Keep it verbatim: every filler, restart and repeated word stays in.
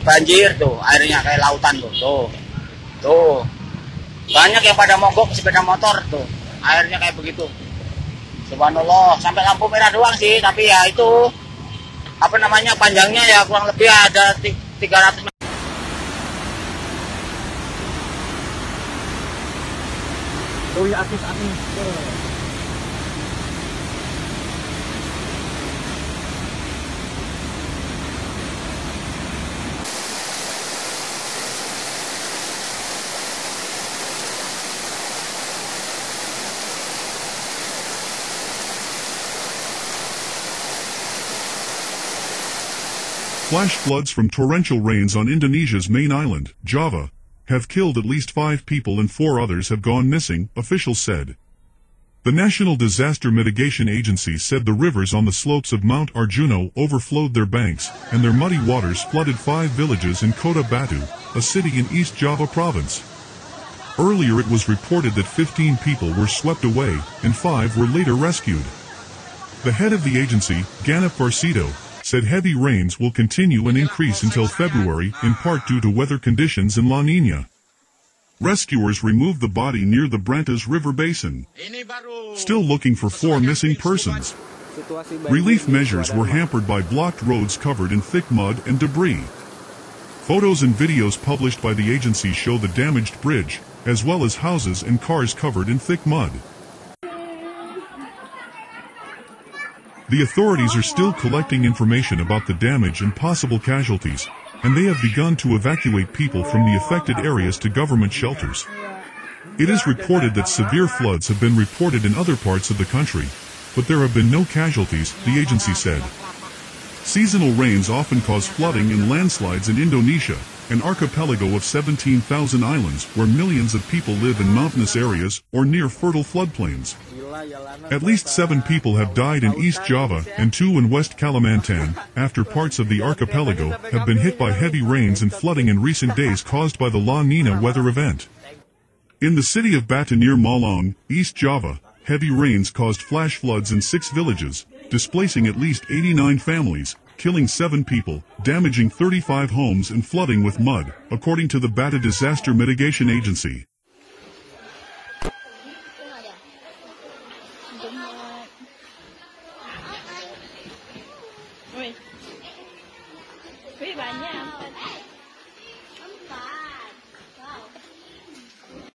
banjir tuh, airnya kayak lautan tuh, tuh, tuh. Banyak yang pada mogok sepeda motor tuh, airnya kayak begitu. Subhanallah, sampai lampu merah doang sih, tapi ya itu apa namanya panjangnya ya kurang lebih ada tiga ratus meter. Tuh ya artis-artis. Flash floods from torrential rains on Indonesia's main island, Java, have killed at least five people and four others have gone missing, officials said. The National Disaster Mitigation Agency said the rivers on the slopes of Mount Arjuna overflowed their banks, and their muddy waters flooded five villages in Kota Batu, a city in East Java province. Earlier it was reported that fifteen people were swept away, and five were later rescued. The head of the agency, Ganep Varsito, said heavy rains will continue and increase until February, in part due to weather conditions in La Niña. Rescuers removed the body near the Brantas River basin, still looking for four missing persons. Relief measures were hampered by blocked roads covered in thick mud and debris. Photos and videos published by the agency show the damaged bridge, as well as houses and cars covered in thick mud. The authorities are still collecting information about the damage and possible casualties, and they have begun to evacuate people from the affected areas to government shelters. It is reported that severe floods have been reported in other parts of the country, but there have been no casualties, the agency said. Seasonal rains often cause flooding and landslides in Indonesia, an archipelago of seventeen thousand islands where millions of people live in mountainous areas or near fertile floodplains. At least seven people have died in East Java and two in West Kalimantan after parts of the archipelago have been hit by heavy rains and flooding in recent days caused by the La Niña weather event. In the city of Batu near Malang, East Java, heavy rains caused flash floods in six villages, displacing at least eighty-nine families, killing seven people, damaging thirty-five homes and flooding with mud, according to the Batu Disaster Mitigation Agency. Wih, wih banyak.